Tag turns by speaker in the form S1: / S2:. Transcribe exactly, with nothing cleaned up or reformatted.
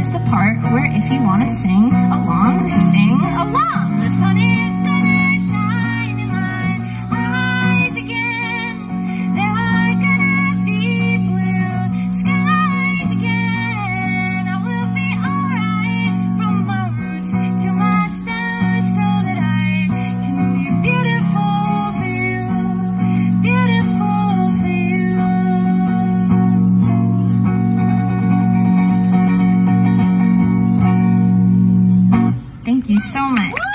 S1: is the part where if you want to sing along, sing along. The sun is gonna shine in my eyes again. There are gonna be blue skies again. I will be alright from my roots to my stems so that I can be beautiful for you, beautiful for you. Thank you so much.